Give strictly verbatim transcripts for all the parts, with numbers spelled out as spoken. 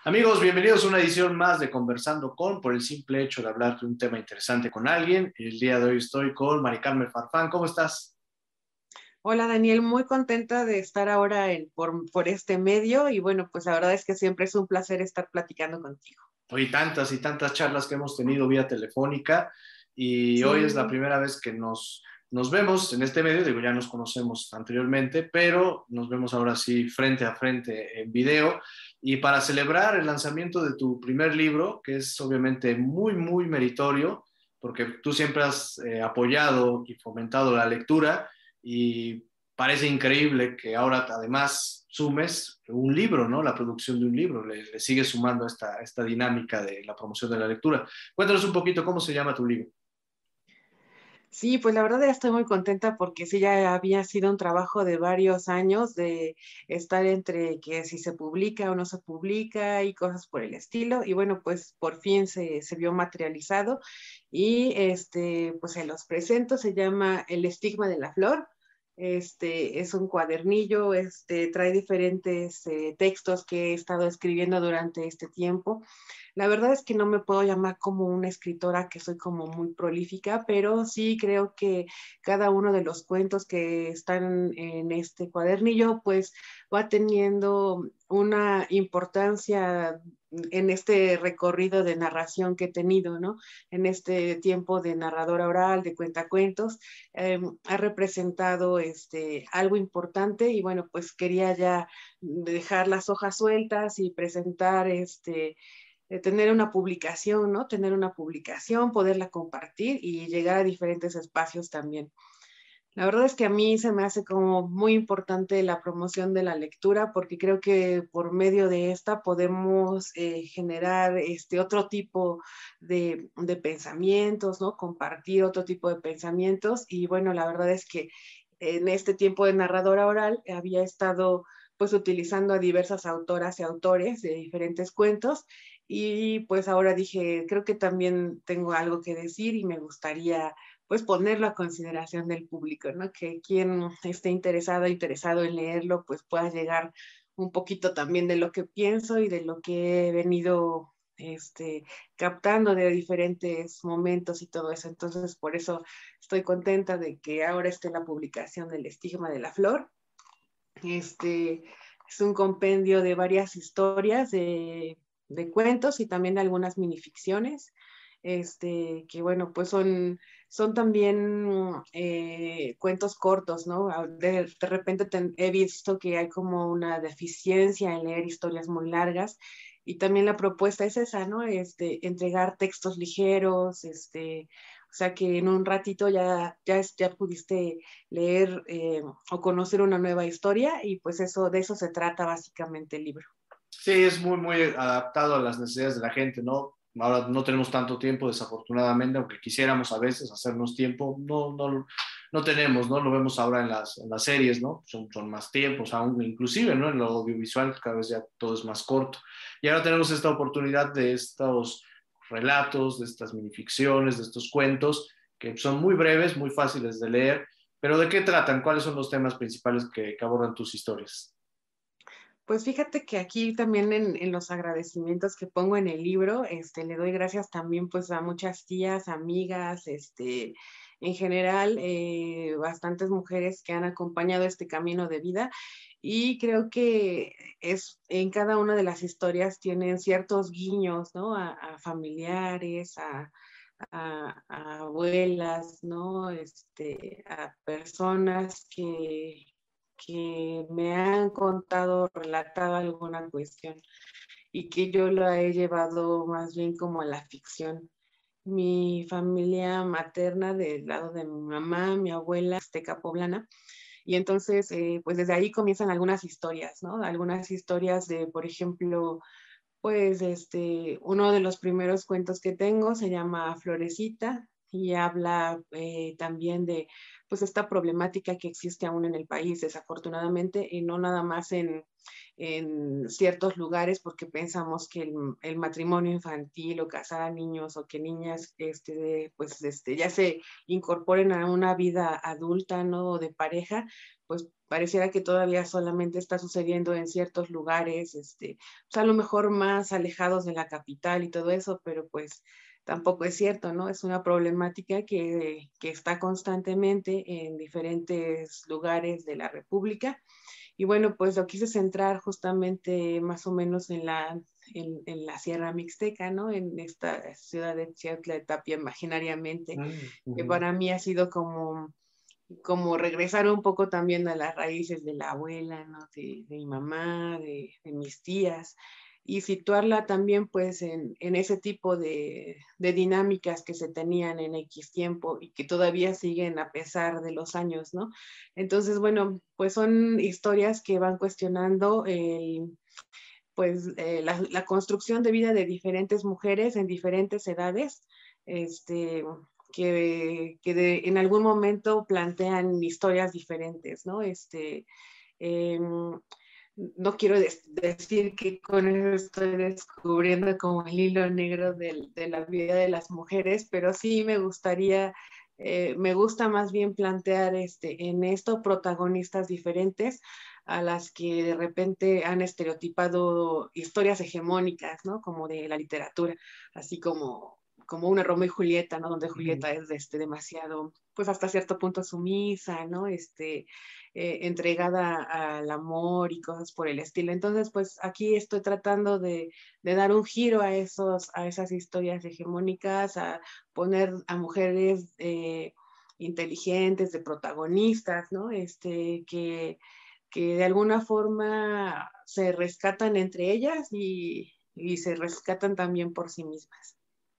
Amigos, bienvenidos a una edición más de Conversando con, por el simple hecho de hablar de un tema interesante con alguien. El día de hoy estoy con Mari Carmen Farfán. ¿Cómo estás? Hola Daniel, muy contenta de estar ahora en- por, por este medio y bueno, pues la verdad es que siempre es un placer estar platicando contigo. Hoy tantas y tantas charlas que hemos tenido vía telefónica y hoy es la Sí, primera vez que nos, nos vemos en este medio. Digo, ya nos conocemos anteriormente, pero nos vemos ahora sí frente a frente en video. Y para celebrar el lanzamiento de tu primer libro, que es obviamente muy, muy meritorio, porque tú siempre has eh, apoyado y fomentado la lectura y parece increíble que ahora además sumes un libro, ¿no? La producción de un libro, le, le sigue sumando esta, esta dinámica de la promoción de la lectura. Cuéntanos un poquito cómo se llama tu libro. sí, pues la verdad ya estoy muy contenta porque sí ya había sido un trabajo de varios años de estar entre que si se publica o no se publica y cosas por el estilo y bueno, pues por fin se, se vio materializado y este, pues se los presento, se llama El estigma de la flor. Este es un cuadernillo, este trae diferentes eh, textos que he estado escribiendo durante este tiempo. La verdad es que no me puedo llamar como una escritora que soy como muy prolífica, pero sí creo que cada uno de los cuentos que están en este cuadernillo, pues va teniendo una importancia en este recorrido de narración que he tenido, ¿no? En este tiempo de narradora oral, de cuentacuentos, eh, ha representado este, algo importante y bueno, pues quería ya dejar las hojas sueltas y presentar este de tener una publicación, ¿no? Tener una publicación, poderla compartir y llegar a diferentes espacios también. La verdad es que a mí se me hace como muy importante la promoción de la lectura porque creo que por medio de esta podemos eh, generar este otro tipo de, de pensamientos, ¿no? Compartir otro tipo de pensamientos y bueno, la verdad es que en este tiempo de narradora oral había estado pues utilizando a diversas autoras y autores de diferentes cuentos y pues ahora dije, creo que también tengo algo que decir y me gustaría pues ponerlo a consideración del público, ¿no? Que quien esté interesado, interesado en leerlo, pues pueda llegar un poquito también de lo que pienso y de lo que he venido este, captando de diferentes momentos y todo eso. Entonces, por eso estoy contenta de que ahora esté la publicación del estigma de la flor. Este es un compendio de varias historias de, de cuentos y también de algunas minificciones, este, que bueno, pues son, son también eh, cuentos cortos, ¿no? De, de repente te, he visto que hay como una deficiencia en leer historias muy largas y también la propuesta es esa, ¿no? Este, entregar textos ligeros, este, o sea que en un ratito ya, ya, ya pudiste leer eh, o conocer una nueva historia y pues eso, de eso se trata básicamente el libro. Sí, es muy, muy adaptado a las necesidades de la gente, ¿no? Ahora no tenemos tanto tiempo, desafortunadamente, aunque quisiéramos a veces hacernos tiempo, no, no, no tenemos, ¿no? Lo vemos ahora en las, en las series, ¿no? Son, son más tiempos, aún inclusive, ¿no? En lo audiovisual cada vez ya todo es más corto. Y ahora tenemos esta oportunidad de estos relatos, de estas minificciones, de estos cuentos, que son muy breves, muy fáciles de leer, pero ¿de qué tratan? ¿Cuáles son los temas principales que, que abordan tus historias? Pues fíjate que aquí también en, en, los agradecimientos que pongo en el libro, este, le doy gracias también pues a muchas tías, amigas, este, en general, eh, bastantes mujeres que han acompañado este camino de vida y creo que es en cada una de las historias tienen ciertos guiños, ¿no? A, a familiares, a, a, a, abuelas, ¿no? Este, a personas que que me han contado, relatado alguna cuestión y que yo la he llevado más bien como a la ficción. Mi familia materna del lado de mi mamá, mi abuela, azteca poblana, y entonces, eh, pues desde ahí comienzan algunas historias, ¿no? Algunas historias de, por ejemplo, pues este, uno de los primeros cuentos que tengo se llama Florecita, y habla eh, también de pues esta problemática que existe aún en el país, desafortunadamente, y no nada más en, en ciertos lugares, porque pensamos que el, el matrimonio infantil o casar a niños o que niñas este, pues, este, ya se incorporen a una vida adulta, ¿no? O de pareja, pues pareciera que todavía solamente está sucediendo en ciertos lugares, este, pues a lo mejor más alejados de la capital y todo eso, pero pues tampoco es cierto, ¿no? Es una problemática que, que está constantemente en diferentes lugares de la República. Y bueno, pues lo quise centrar justamente más o menos en la, en, en la Sierra Mixteca, ¿no? En esta ciudad de Chiautla de Tapia, imaginariamente, Mm, que ujú. para mí ha sido como, como regresar un poco también a las raíces de la abuela, ¿no? De, de mi mamá, de, de mis tías, y situarla también pues en, en ese tipo de, de, dinámicas que se tenían en X tiempo y que todavía siguen a pesar de los años, ¿no? Entonces, bueno, pues son historias que van cuestionando el, pues eh, la, la, construcción de vida de diferentes mujeres en diferentes edades, este, que, que de, en algún momento plantean historias diferentes, ¿no? Este, eh, no quiero de decir que con eso estoy descubriendo como el hilo negro de, de la vida de las mujeres, pero sí me gustaría, eh, me gusta más bien plantear este, en esto protagonistas diferentes a las que de repente han estereotipado historias hegemónicas, ¿no? Como de la literatura, así como como una Romeo y Julieta, ¿no? Donde Julieta es este, demasiado, pues hasta cierto punto sumisa, ¿no? Este, eh, entregada al amor y cosas por el estilo. Entonces, pues aquí estoy tratando de, de dar un giro a, esos, a esas historias hegemónicas, a poner a mujeres eh, inteligentes, de protagonistas, ¿no? Este, que, que de alguna forma se rescatan entre ellas y, y se rescatan también por sí mismas.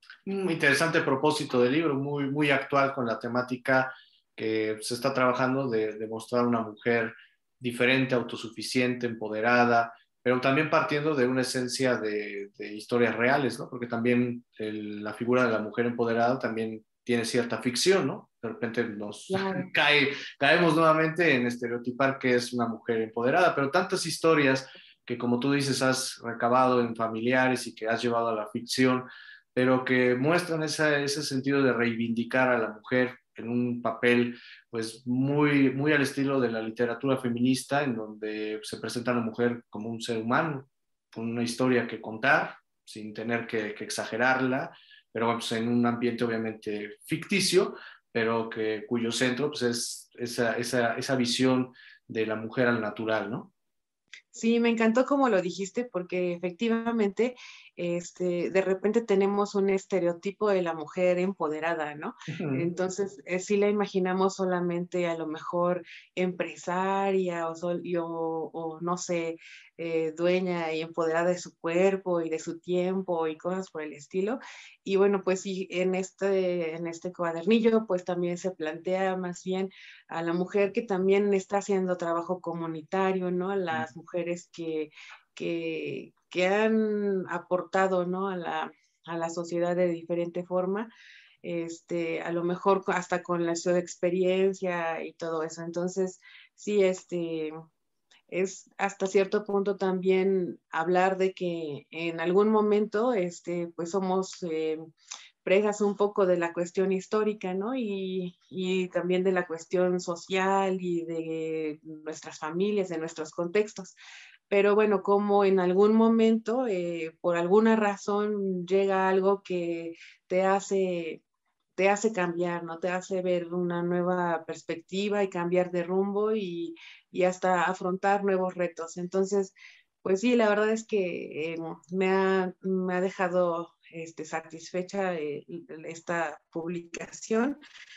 Un interesante propósito del libro, muy, muy actual con la temática que se está trabajando de, de mostrar una mujer diferente, autosuficiente, empoderada, pero también partiendo de una esencia de, de historias reales, ¿no? Porque también el, la figura de la mujer empoderada también tiene cierta ficción, ¿no? De repente nos Claro. cae, caemos nuevamente en estereotipar que es una mujer empoderada, pero tantas historias que, como tú dices, has recabado en familiares y que has llevado a la ficción, pero que muestran esa, ese sentido de reivindicar a la mujer en un papel pues muy, muy al estilo de la literatura feminista, en donde se presenta a la mujer como un ser humano, con una historia que contar, sin tener que, que exagerarla, pero bueno, pues en un ambiente obviamente ficticio, pero que, cuyo centro pues, es esa, esa, esa visión de la mujer al natural, ¿no? Sí, me encantó como lo dijiste, porque efectivamente, este, de repente tenemos un estereotipo de la mujer empoderada, ¿no? Entonces, eh, sí la imaginamos solamente a lo mejor empresaria o, sol, y, o, o no sé, eh, dueña y empoderada de su cuerpo y de su tiempo y cosas por el estilo. Y bueno, pues sí, en este, en este cuadernillo, pues también se plantea más bien a la mujer que también está haciendo trabajo comunitario, ¿no? A las mujeres que, que, que han aportado, ¿no? A la, a la sociedad de diferente forma, este, a lo mejor hasta con la su experiencia y todo eso. Entonces, sí, este, es hasta cierto punto también hablar de que en algún momento, este, pues somos eh, presas un poco de la cuestión histórica, ¿no? Y, y también de la cuestión social y de nuestras familias, de nuestros contextos. Pero bueno, como en algún momento, eh, por alguna razón, llega algo que te hace te hace cambiar, ¿no? Te hace ver una nueva perspectiva y cambiar de rumbo y, y hasta afrontar nuevos retos. Entonces, pues sí, la verdad es que eh, me, ha, me ha dejado este, satisfecha eh, esta publicación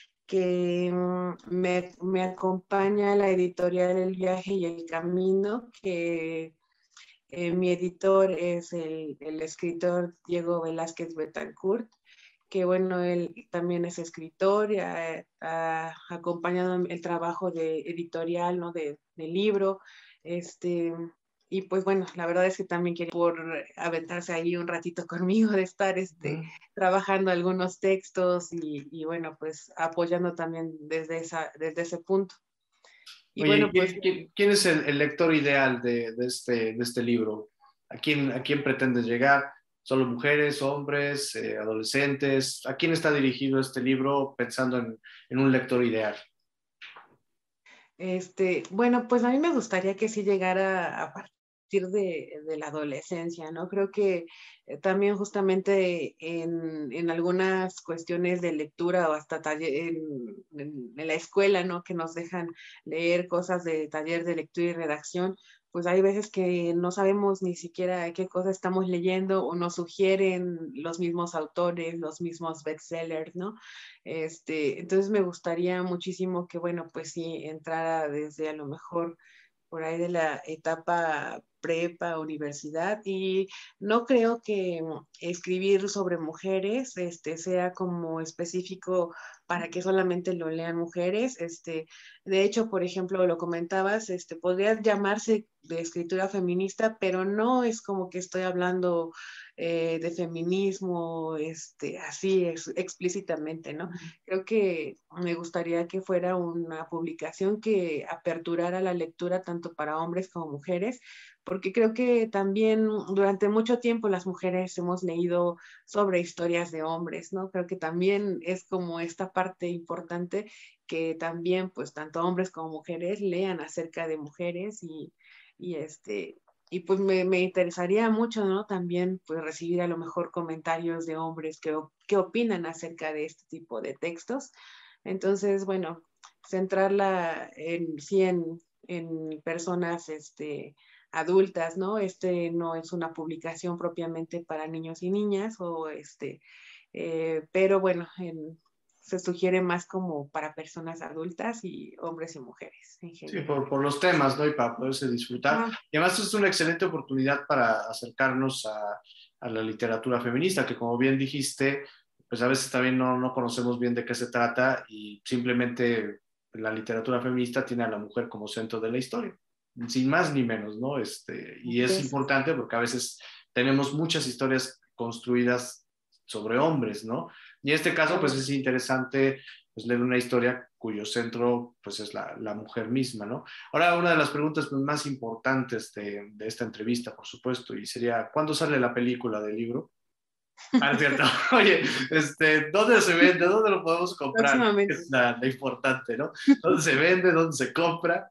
que mm, me, me acompaña la editorial El Viaje y el Camino, que eh, mi editor es el, el escritor Diego Velázquez Betancourt, que bueno, él también es escritor y ha, ha acompañado el trabajo de editorial, ¿no? De, de libro, este, y pues bueno, la verdad es que también quería por aventarse ahí un ratito conmigo de estar este, Mm. trabajando algunos textos y, y bueno, pues apoyando también desde, esa, desde ese punto. Y Oye, bueno, pues ¿quién, quién- quién es el, el lector ideal de, de este, de este libro? ¿A quién, a quién pretendes llegar? ¿Solo mujeres, hombres, eh, adolescentes? ¿A quién está dirigido este libro pensando en, en un lector ideal? Este, bueno, pues a mí me gustaría que sí llegara a partir de, de la adolescencia, ¿no? Creo que eh, también justamente en, en algunas cuestiones de lectura o hasta taller, en, en- en la escuela, ¿no? Que nos dejan leer cosas de taller de lectura y redacción, pues hay veces que no sabemos ni siquiera qué cosa estamos leyendo o nos sugieren los mismos autores, los mismos bestsellers, ¿no? Este, entonces me gustaría muchísimo que, bueno, pues sí, entrara desde a lo mejor por ahí de la etapa prepa, universidad, y no creo que mm, escribir sobre mujeres, este, sea como específico para que solamente lo lean mujeres. Este, de hecho, por ejemplo, lo comentabas, este, podría llamarse de escritura feminista, pero no es como que estoy hablando eh, de feminismo, este, así ex- explícitamente, ¿no? Creo que me gustaría que fuera una publicación que aperturara la lectura tanto para hombres como mujeres, porque creo que también durante mucho tiempo las mujeres hemos leído sobre historias de hombres, ¿no? Creo que también es como esta parte importante que también, pues, tanto hombres como mujeres lean acerca de mujeres y, y este, y pues me, me interesaría mucho, ¿no? También pues recibir a lo mejor comentarios de hombres que, que opinan acerca de este tipo de textos. Entonces, bueno, centrarla en sí en, en personas este, adultas, ¿no? Este no es una publicación propiamente para niños y niñas, o este, eh, pero bueno, en, se sugiere más como para personas adultas y hombres y mujeres en Sí, general. por, por los temas, ¿no? Y para poderse disfrutar. Ah, Y además es una excelente oportunidad para acercarnos a, a la literatura feminista, que como bien dijiste, pues a veces también no, no conocemos bien de qué se trata y simplemente la literatura feminista tiene a la mujer como centro de la historia, sin más ni menos, ¿no? Este, y así es es. importante porque a veces tenemos muchas historias construidas sobre hombres, ¿no? Y en este caso, pues Claro. es interesante pues, leer una historia cuyo centro pues, es la, la mujer misma, ¿no? Ahora, una de las preguntas pues, más importantes de, de, esta entrevista, por supuesto, y sería, ¿cuándo sale la película del libro? Ah, es cierto. Oye, este, ¿dónde se vende? ¿Dónde lo podemos comprar? Próximamente. Es la, la importante, ¿no? ¿Dónde se vende? ¿Dónde se compra?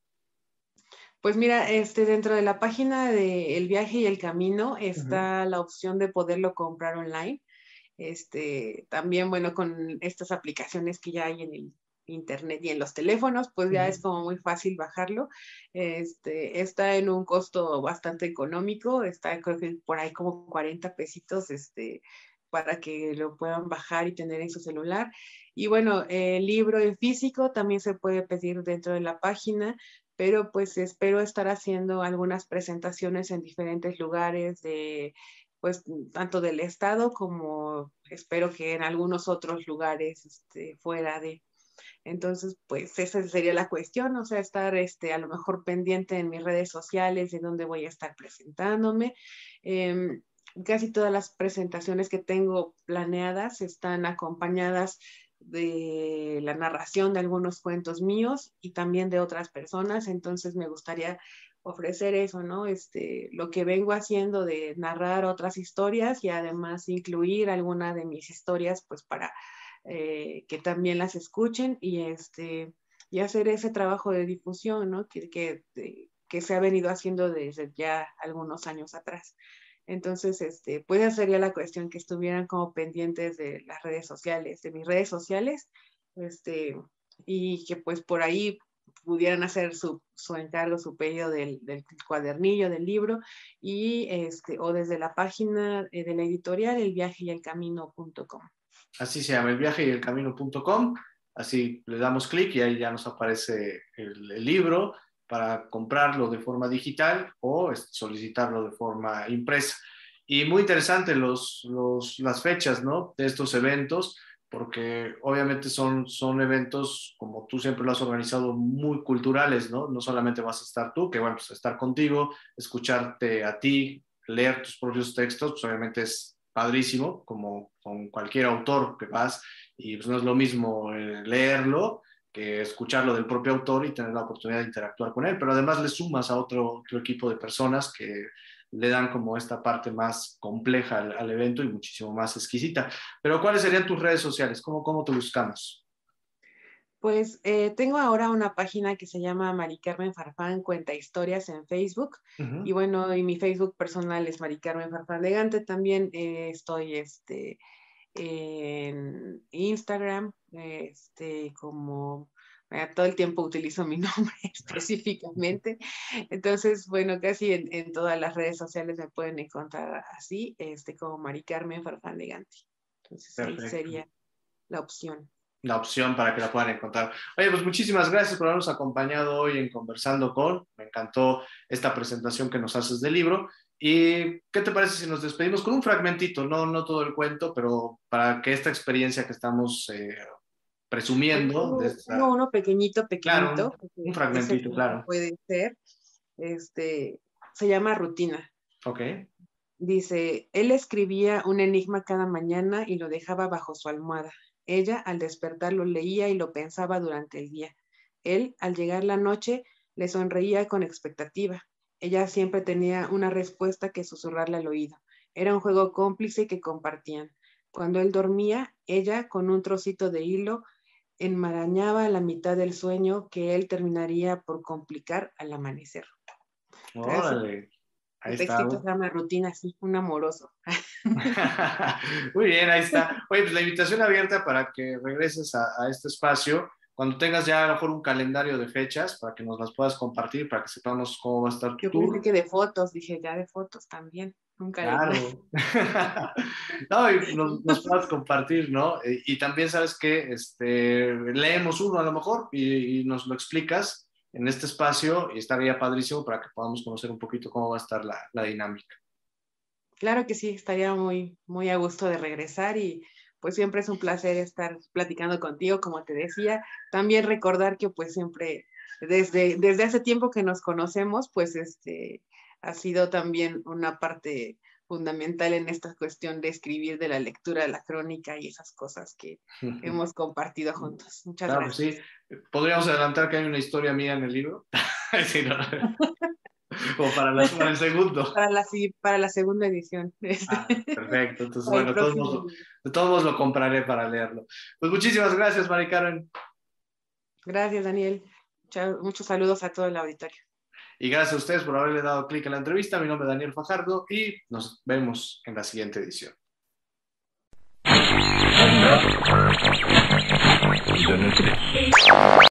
Pues mira, este, dentro de la página de El Viaje y el Camino Uh -huh. está la opción de poderlo comprar online. Este, también, bueno, con estas aplicaciones que ya hay en el internet y en los teléfonos, pues Uh ya -huh. es como muy fácil bajarlo. Este, está en un costo bastante económico, está creo que por ahí como cuarenta pesitos, este, para que lo puedan bajar y tener en su celular. Y bueno, el libro en físico también se puede pedir dentro de la página, pero pues espero estar haciendo algunas presentaciones en diferentes lugares de, pues, tanto del estado como espero que en algunos otros lugares este, fuera de. Entonces, pues esa sería la cuestión, o sea, estar este, a lo mejor pendiente en mis redes sociales de dónde voy a estar presentándome. Eh, Casi todas las presentaciones que tengo planeadas están acompañadas de la narración de algunos cuentos míos y también de otras personas, entonces me gustaría ofrecer eso, ¿no? Este, lo que vengo haciendo de narrar otras historias y además incluir alguna de mis historias, pues para eh, que también las escuchen y, este, y hacer ese trabajo de difusión, ¿no? Que, que, que se ha venido haciendo desde ya algunos años atrás. Entonces, este, pues esa sería la cuestión, que estuvieran como pendientes de las redes sociales, de mis redes sociales, este, y que pues por ahí pudieran hacer su, su encargo, su pedido del, del, cuadernillo, del libro, y este, o desde la página de la editorial el viaje y el camino punto com. Así se llama, el viaje y el camino punto com. Así le damos clic y ahí ya nos aparece el, el libro para comprarlo de forma digital o solicitarlo de forma impresa. Y muy interesante los, los, las fechas, ¿no? De estos eventos. porque obviamente son, son eventos, como tú siempre lo has organizado, muy culturales, ¿no? No solamente vas a estar tú, que bueno, pues estar contigo, escucharte a ti, leer tus propios textos, pues obviamente es padrísimo, como con cualquier autor que vas, y pues no es lo mismo eh, leerlo que escucharlo del propio autor y tener la oportunidad de interactuar con él, pero además le sumas a otro, otro equipo de personas que le dan como esta parte más compleja al, al evento y muchísimo más exquisita. Pero ¿cuáles serían tus redes sociales? ¿Cómo, cómo te buscamos? Pues eh, tengo ahora una página que se llama Mari Carmen Farfán Cuenta Historias en Facebook. Uh -huh. Y bueno, y mi Facebook personal es Mari Carmen Farfán de Gante. También eh, estoy este, en Instagram, este, como eh, todo el tiempo utilizo mi nombre específicamente. Entonces, bueno, casi en, en todas las redes sociales me pueden encontrar así, este, como Mari Carmen Farfán de Gante. Entonces, Perfecto. ahí sería la opción. La opción para que la puedan encontrar. Oye, pues muchísimas gracias por habernos acompañado hoy en Conversando con. Me encantó esta presentación que nos haces del libro. ¿Y qué te parece si nos despedimos con un fragmentito? No, no todo el cuento, pero para que esta experiencia que estamos eh, presumiendo... Tengo, De tengo esta... uno pequeñito, Claro, pequeñito, un, un ese fragmentito, claro. puede ser, este, se llama Rutina. Ok. Dice, él escribía un enigma cada mañana y lo dejaba bajo su almohada. Ella, al despertar, lo leía y lo pensaba durante el día. Él, al llegar la noche, le sonreía con expectativa. Ella siempre tenía una respuesta que susurrarle al oído. Era un juego cómplice que compartían. Cuando él dormía, ella, con un trocito de hilo, enmarañaba la mitad del sueño que él terminaría por complicar al amanecer. Órale. Ahí El está. textito se llama Rutina, sí, un amoroso. Muy bien, ahí está. Oye, pues la invitación abierta para que regreses a, a este espacio cuando tengas ya a lo mejor un calendario de fechas para que nos las puedas compartir, para que sepamos cómo va a estar tu Yo pensé tour. que de fotos, dije ya de fotos también, un calendario. Claro. No, y nos, nos puedas compartir, ¿no? Y, y también sabes que este, leemos uno a lo mejor y, y nos lo explicas en este espacio y estaría padrísimo para que podamos conocer un poquito cómo va a estar la, la dinámica. Claro que sí, estaría muy, muy a gusto de regresar y pues siempre es un placer estar platicando contigo, como te decía. También recordar que pues siempre, desde, desde hace tiempo que nos conocemos, pues este ha sido también una parte fundamental en esta cuestión de escribir, de la lectura de la crónica y esas cosas que hemos compartido juntos. Muchas Claro, pues gracias. sí. ¿Podríamos adelantar que hay una historia mía en el libro? Sí, no. Como para, la, para el segundo. Para la, para la segunda edición. Ah, perfecto. Entonces, Para el bueno, de todos, próximo modos, libro. de todos modos lo compraré para leerlo. Pues muchísimas gracias, Mari Carmen. Gracias, Daniel. Chao, muchos saludos a todo el auditorio. Y gracias a ustedes por haberle dado clic a la entrevista. Mi nombre es Daniel Fajardo y nos vemos en la siguiente edición.